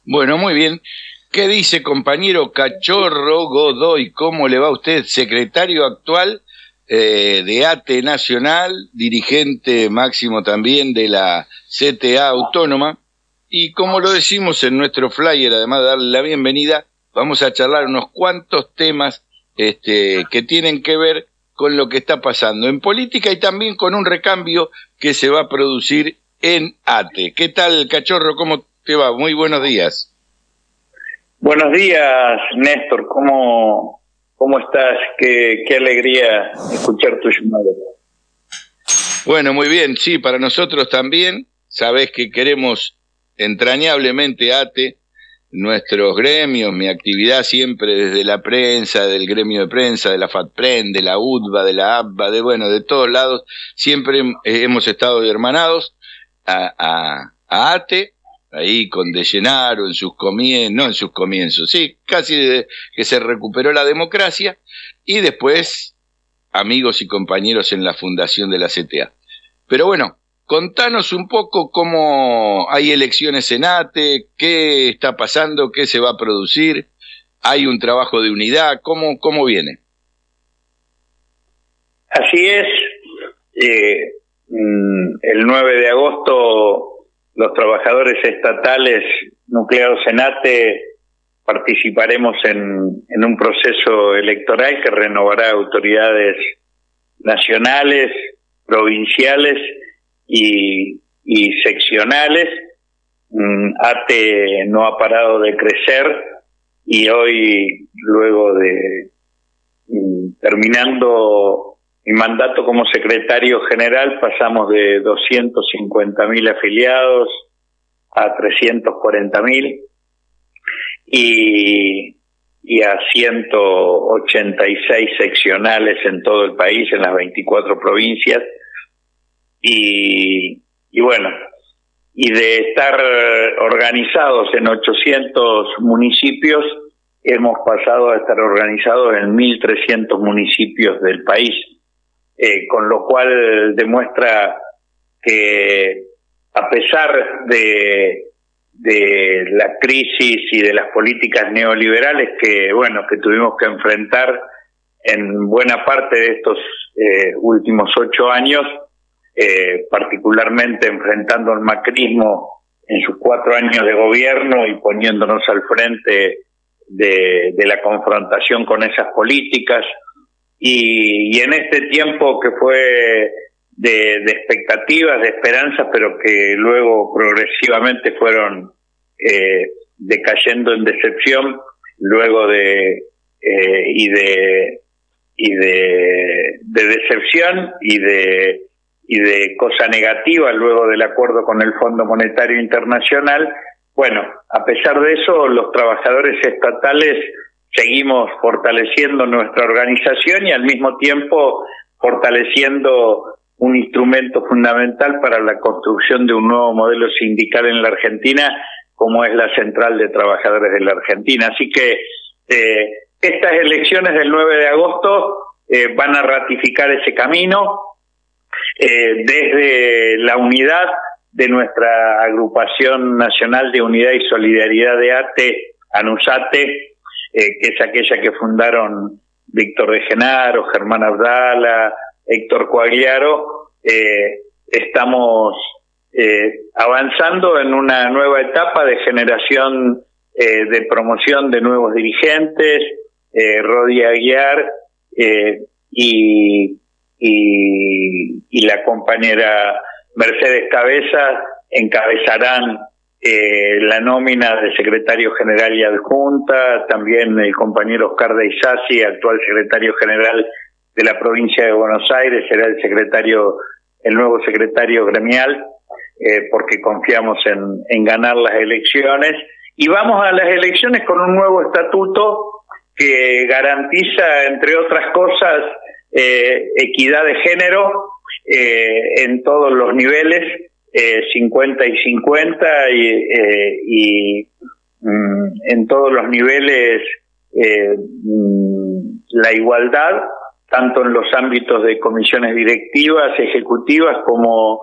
Bueno, muy bien. ¿Qué dice compañero Cachorro Godoy? ¿Cómo le va a usted? Secretario actual de ATE Nacional, dirigente máximo también de la CTA Autónoma. Y como lo decimos en nuestro flyer, además de darle la bienvenida, vamos a charlar unos cuantos temas que tienen que ver con lo que está pasando en política y también con un recambio que se va a producir en ATE. ¿Qué tal, Cachorro? ¿Cómo te va? Muy buenos días. Buenos días, Néstor. ¿Cómo estás? Qué alegría escuchar tu llamado. Bueno, muy bien. Sí, para nosotros también. Sabés que queremos entrañablemente ATE, nuestros gremios, mi actividad siempre desde la prensa, del gremio de prensa, de la FATPREN, de la UTBA, de la ABBA, de todos lados, siempre hemos estado hermanados a ATE, ahí con De Llenaro en sus comienzos, no en sus comienzos, sí, casi desde que se recuperó la democracia, y después amigos y compañeros en la fundación de la CTA. Pero bueno, contanos un poco cómo hay elecciones en ATE, qué está pasando, qué se va a producir, hay un trabajo de unidad, cómo viene. Así es, el 9 de agosto los trabajadores estatales nucleados en ATE participaremos en un proceso electoral que renovará autoridades nacionales, provinciales y seccionales. ATE no ha parado de crecer y hoy, luego de terminando mi mandato como secretario general, pasamos de 250.000 afiliados a 340.000 y a 186 seccionales en todo el país, en las 24 provincias. Y bueno, y de estar organizados en 800 municipios, hemos pasado a estar organizados en 1.300 municipios del país, con lo cual demuestra que a pesar de la crisis y de las políticas neoliberales que tuvimos que enfrentar en buena parte de estos últimos 8 años, particularmente enfrentando el macrismo en sus 4 años de gobierno y poniéndonos al frente de la confrontación con esas políticas, y en este tiempo que fue de expectativas, de esperanzas, pero que luego progresivamente fueron decayendo en decepción, luego de decepción y de cosa negativa luego del acuerdo con el Fondo Monetario Internacional. Bueno, a pesar de eso, los trabajadores estatales seguimos fortaleciendo nuestra organización y al mismo tiempo fortaleciendo un instrumento fundamental para la construcción de un nuevo modelo sindical en la Argentina, como es la Central de Trabajadores de la Argentina. Así que estas elecciones del 9 de agosto van a ratificar ese camino desde la unidad de nuestra agrupación nacional de unidad y solidaridad de ATE, ANUSATE, que es aquella que fundaron Víctor De Genaro, Germán Abdala, Héctor Coagliaro. Estamos avanzando en una nueva etapa de generación, de promoción de nuevos dirigentes. Rodi Aguiar y la compañera Mercedes Cabeza encabezarán la nómina de secretario general y adjunta. También el compañero Oscar de Isasi, actual secretario general de la provincia de Buenos Aires, será el nuevo secretario gremial, porque confiamos en ganar las elecciones. Y vamos a las elecciones con un nuevo estatuto que garantiza, entre otras cosas, equidad de género en todos los niveles, 50 y 50, y en todos los niveles la igualdad, tanto en los ámbitos de comisiones directivas, ejecutivas, como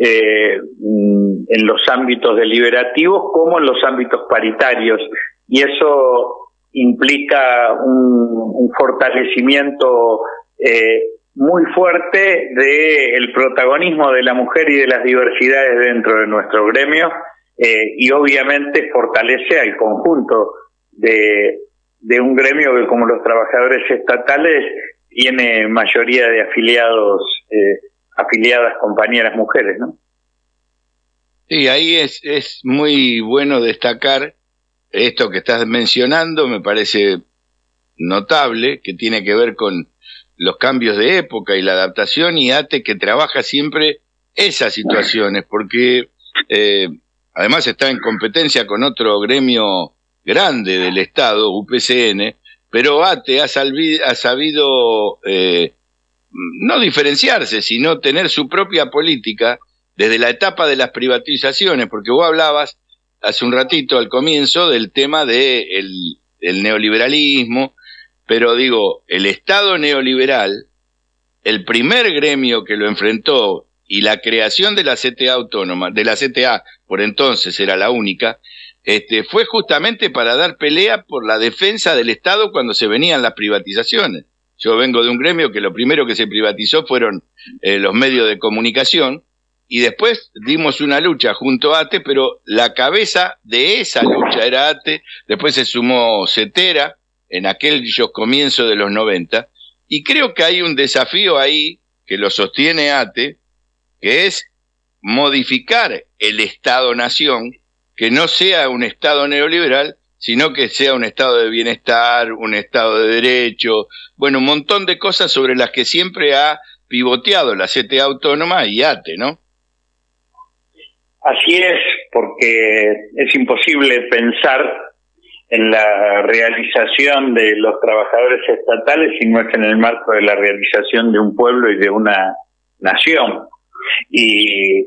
en los ámbitos deliberativos como en los ámbitos paritarios, y eso implica un fortalecimiento muy fuerte del protagonismo de la mujer y de las diversidades dentro de nuestro gremio, y obviamente fortalece al conjunto de un gremio que, como los trabajadores estatales, tiene mayoría de afiliadas compañeras mujeres, ¿no? Sí, ahí es muy bueno destacar esto que estás mencionando, me parece notable, que tiene que ver con los cambios de época y la adaptación, y ATE que trabaja siempre esas situaciones, porque además está en competencia con otro gremio grande del Estado, UPCN, pero ATE ha sabido no diferenciarse, sino tener su propia política desde la etapa de las privatizaciones, porque vos hablabas hace un ratito al comienzo del tema del neoliberalismo, pero digo, el Estado neoliberal, el primer gremio que lo enfrentó y la creación de la CTA autónoma, de la CTA, por entonces era la única, fue justamente para dar pelea por la defensa del Estado cuando se venían las privatizaciones. Yo vengo de un gremio que lo primero que se privatizó fueron los medios de comunicación, y después dimos una lucha junto a ATE, pero la cabeza de esa lucha era ATE, después se sumó CETERA en aquellos comienzos de los 90, y creo que hay un desafío ahí que lo sostiene ATE, que es modificar el Estado-Nación, que no sea un Estado neoliberal, sino que sea un Estado de bienestar, un Estado de derecho, bueno, un montón de cosas sobre las que siempre ha pivoteado la CTA autónoma y ATE, ¿no? Así es, porque es imposible pensar en la realización de los trabajadores estatales si no es en el marco de la realización de un pueblo y de una nación. Y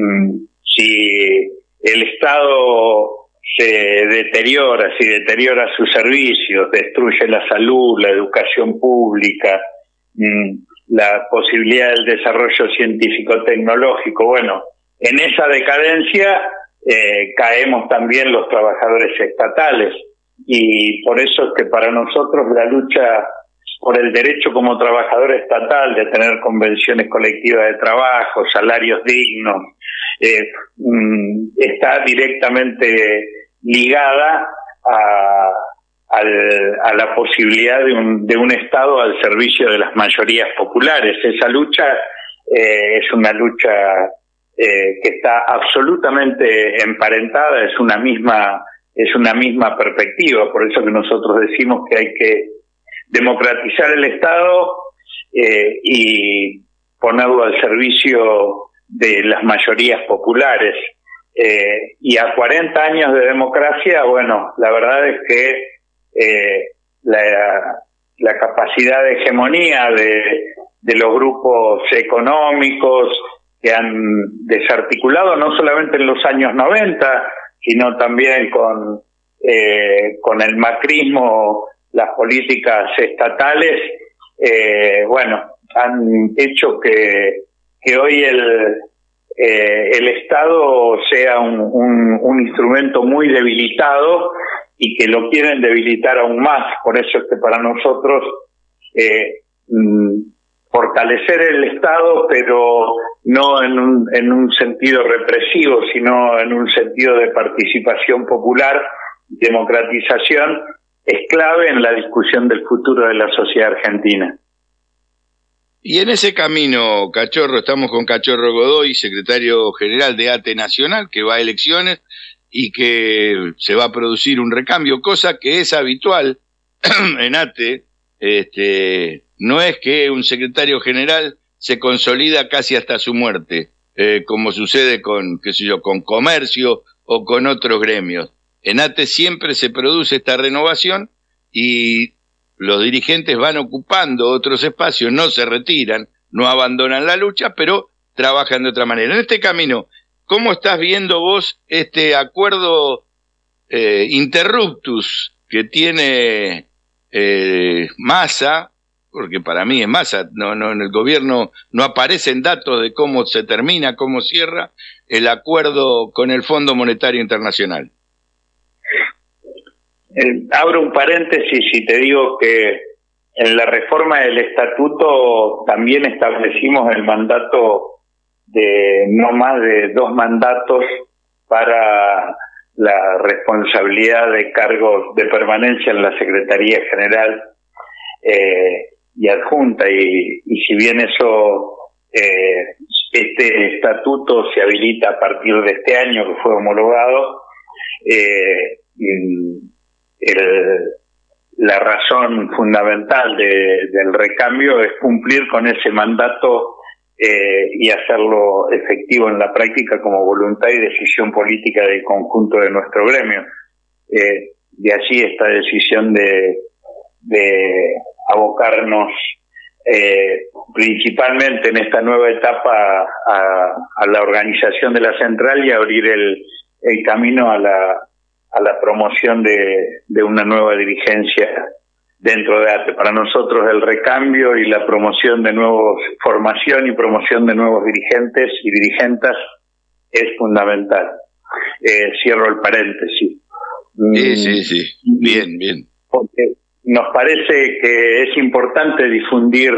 si el Estado se deteriora, si deteriora sus servicios, destruye la salud, la educación pública, la posibilidad del desarrollo científico-tecnológico, bueno, en esa decadencia caemos también los trabajadores estatales, y por eso es que para nosotros la lucha por el derecho como trabajador estatal de tener convenciones colectivas de trabajo, salarios dignos, está directamente ligada a la posibilidad de un Estado al servicio de las mayorías populares. Esa lucha es una lucha que está absolutamente emparentada, es una misma perspectiva. Por eso que nosotros decimos que hay que democratizar el Estado y ponerlo al servicio de las mayorías populares. Y a 40 años de democracia, bueno, la verdad es que la capacidad de hegemonía de los grupos económicos que han desarticulado no solamente en los años 90, sino también con el macrismo, las políticas estatales, bueno, han hecho que hoy el Estado sea un instrumento muy debilitado y que lo quieren debilitar aún más. Por eso es que para nosotros fortalecer el Estado, pero no en un sentido represivo, sino en un sentido de participación popular, democratización, es clave en la discusión del futuro de la sociedad argentina. Y en ese camino, Cachorro, estamos con Cachorro Godoy, secretario general de ATE Nacional, que va a elecciones y que se va a producir un recambio, cosa que es habitual en ATE. No es que un secretario general se consolida casi hasta su muerte, como sucede con, qué sé yo, con comercio o con otros gremios. En ATE siempre se produce esta renovación y los dirigentes van ocupando otros espacios, no se retiran, no abandonan la lucha, pero trabajan de otra manera. En este camino, ¿cómo estás viendo vos este acuerdo interruptus que tiene Massa porque para mí es más, no, en el gobierno no aparecen datos de cómo se termina, cómo cierra el acuerdo con el Fondo Monetario Internacional. Abro un paréntesis y te digo que en la reforma del estatuto también establecimos el mandato de no más de 2 mandatos para la responsabilidad de cargos de permanencia en la Secretaría General y adjunta, y si bien eso este estatuto se habilita a partir de este año que fue homologado, la razón fundamental del recambio es cumplir con ese mandato y hacerlo efectivo en la práctica como voluntad y decisión política del conjunto de nuestro gremio. De allí esta decisión de abocarnos principalmente en esta nueva etapa a la organización de la central y abrir el camino a la promoción de una nueva dirigencia dentro de ATE. Para nosotros el recambio y la promoción de formación y promoción de nuevos dirigentes y dirigentas es fundamental. Cierro el paréntesis. Sí. Bien. Porque nos parece que es importante difundir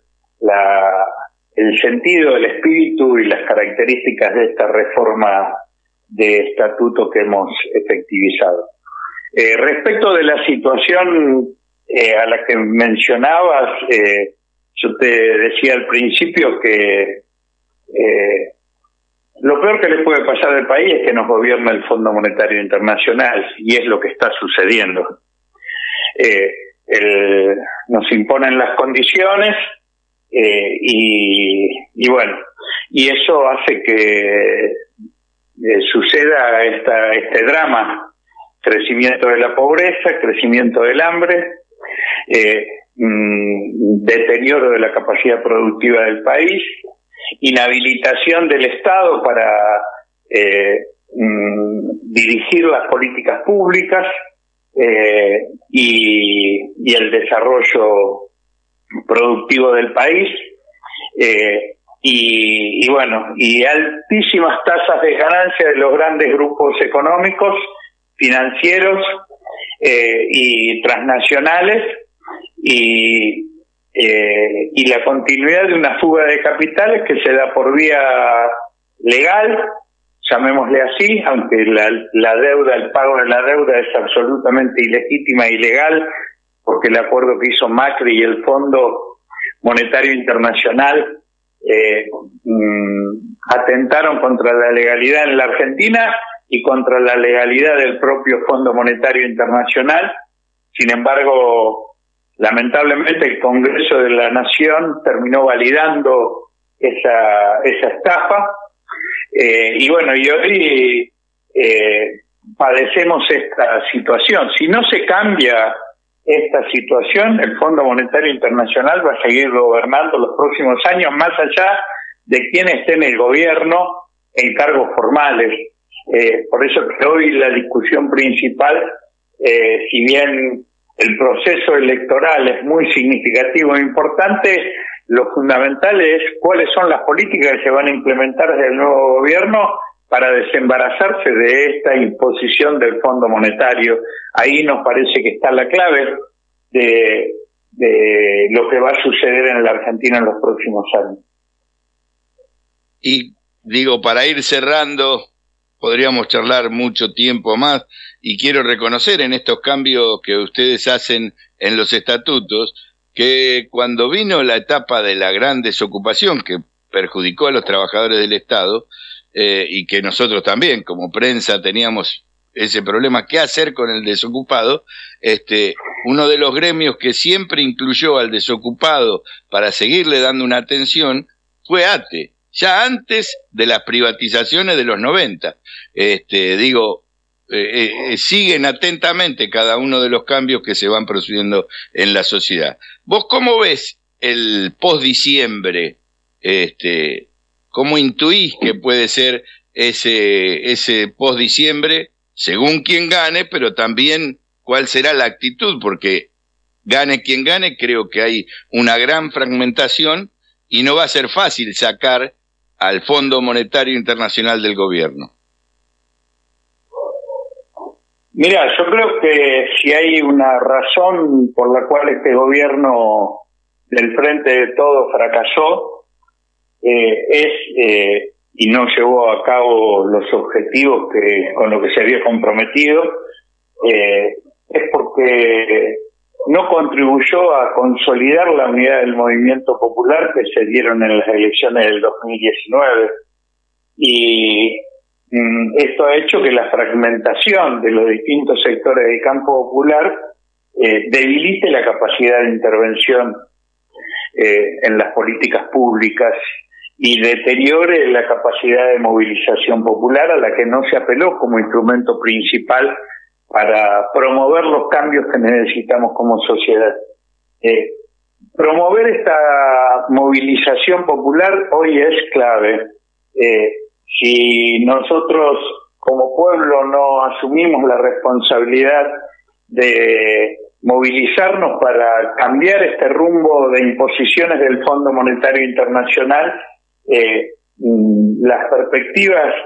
el sentido, el espíritu y las características de esta reforma de estatuto que hemos efectivizado. Respecto de la situación a la que mencionabas, yo te decía al principio que lo peor que le puede pasar al país es que nos gobierna el Fondo Monetario Internacional, y es lo que está sucediendo. Nos imponen las condiciones y bueno, y eso hace que suceda este drama: crecimiento de la pobreza, crecimiento del hambre, deterioro de la capacidad productiva del país, inhabilitación del Estado para dirigir las políticas públicas y el desarrollo productivo del país, y bueno, y altísimas tasas de ganancia de los grandes grupos económicos, financieros y transnacionales, y la continuidad de una fuga de capitales que se da por vía legal, llamémosle así, aunque la deuda, el pago de la deuda es absolutamente ilegítima e ilegal, porque el acuerdo que hizo Macri y el Fondo Monetario Internacional atentaron contra la legalidad en la Argentina y contra la legalidad del propio Fondo Monetario Internacional. Sin embargo, lamentablemente el Congreso de la Nación terminó validando esa estafa, y bueno, y hoy padecemos esta situación. Si no se cambia esta situación, el Fondo Monetario Internacional va a seguir gobernando los próximos años, más allá de quien esté en el gobierno en cargos formales. Por eso que hoy la discusión principal, si bien el proceso electoral es muy significativo e importante, lo fundamental es cuáles son las políticas que se van a implementar desde el nuevo gobierno para desembarazarse de esta imposición del Fondo Monetario. Ahí nos parece que está la clave de lo que va a suceder en la Argentina en los próximos años. Y digo, para ir cerrando, podríamos charlar mucho tiempo más, y quiero reconocer en estos cambios que ustedes hacen en los estatutos, que cuando vino la etapa de la gran desocupación que perjudicó a los trabajadores del Estado, y que nosotros también como prensa teníamos ese problema, ¿qué hacer con el desocupado? Uno de los gremios que siempre incluyó al desocupado para seguirle dando una atención fue ATE, ya antes de las privatizaciones de los 90. Siguen atentamente cada uno de los cambios que se van produciendo en la sociedad. ¿Vos cómo ves el post-diciembre? ¿Cómo intuís que puede ser ese post-diciembre, según quien gane, pero también cuál será la actitud? Porque gane quien gane, creo que hay una gran fragmentación y no va a ser fácil sacar al Fondo Monetario Internacional del gobierno. Mira, yo creo que si hay una razón por la cual este gobierno del Frente de Todos fracasó, y no llevó a cabo los objetivos con los que se había comprometido, es porque no contribuyó a consolidar la unidad del movimiento popular que se dieron en las elecciones del 2019. Y esto ha hecho que la fragmentación de los distintos sectores del campo popular debilite la capacidad de intervención en las políticas públicas y deteriore la capacidad de movilización popular, a la que no se apeló como instrumento principal para promover los cambios que necesitamos como sociedad. Promover esta movilización popular hoy es clave. Si nosotros como pueblo no asumimos la responsabilidad de movilizarnos para cambiar este rumbo de imposiciones del Fondo Monetario Internacional, las perspectivas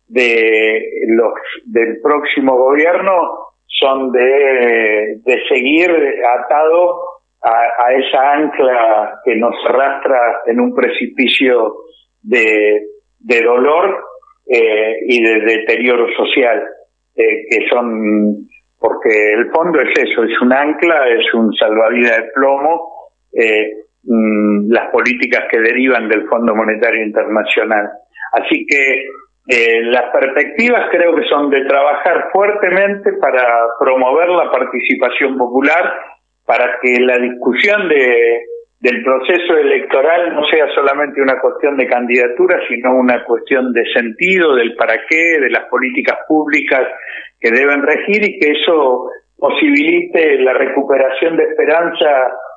del próximo gobierno son de seguir atado a esa ancla que nos arrastra en un precipicio de dolor y de deterioro social, que son, porque el fondo es eso, es un ancla, es un salvavidas de plomo, las políticas que derivan del Fondo Monetario Internacional. Así que las perspectivas creo que son de trabajar fuertemente para promover la participación popular, para que la discusión del proceso electoral no sea solamente una cuestión de candidatura, sino una cuestión de sentido, del para qué, de las políticas públicas que deben regir, y que eso posibilite la recuperación de esperanza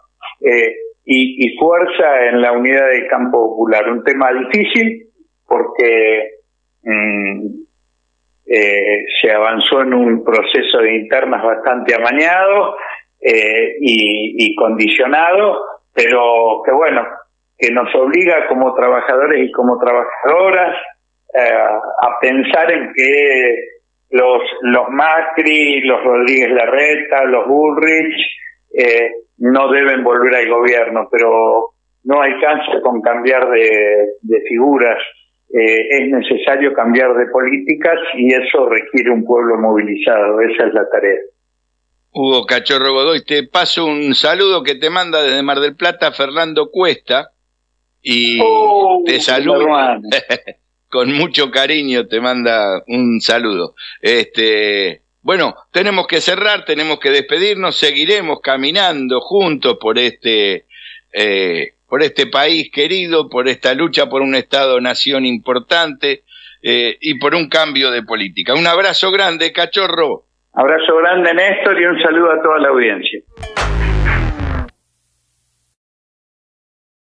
y fuerza en la unidad del campo popular. Un tema difícil porque se avanzó en un proceso de internas bastante amañado y condicionado, pero que bueno, que nos obliga como trabajadores y como trabajadoras a pensar en que los Macri, los Rodríguez Larreta, los Bullrich no deben volver al gobierno, pero no alcanza con cambiar de figuras. Es necesario cambiar de políticas y eso requiere un pueblo movilizado. Esa es la tarea. Hugo Cachorro Godoy, te paso un saludo que te manda desde Mar del Plata Fernando Cuesta y te saluda con mucho cariño, te manda un saludo. Bueno, tenemos que cerrar, tenemos que despedirnos, seguiremos caminando juntos por este país querido, por esta lucha por un Estado-nación importante y por un cambio de política. Un abrazo grande, Cachorro. Abrazo grande, Néstor, y un saludo a toda la audiencia.